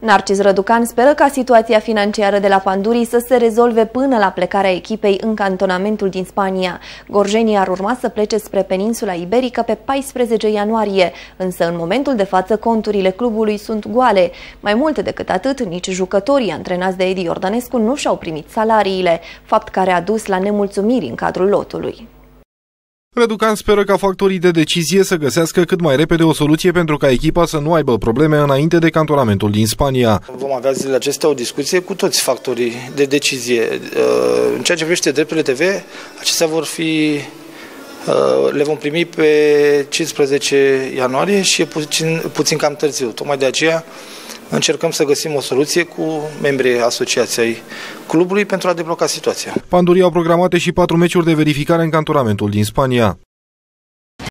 Narcis Răducan speră ca situația financiară de la Pandurii să se rezolve până la plecarea echipei în cantonamentul din Spania. Gorjenii ar urma să plece spre peninsula iberică pe 14 ianuarie, însă în momentul de față conturile clubului sunt goale. Mai mult decât atât, nici jucătorii antrenați de Edi Iordănescu nu și-au primit salariile, fapt care a dus la nemulțumiri în cadrul lotului. Răducan speră ca factorii de decizie să găsească cât mai repede o soluție pentru ca echipa să nu aibă probleme înainte de cantonamentul din Spania. Vom avea zilele acestea o discuție cu toți factorii de decizie. În ceea ce privește drepturile TV, acestea le vom primi pe 15 ianuarie și e puțin cam târziu. Tocmai de aceea încercăm să găsim o soluție cu membrii asociației clubului pentru a debloca situația. Pandurii au programate și 4 meciuri de verificare în cantonamentul din Spania.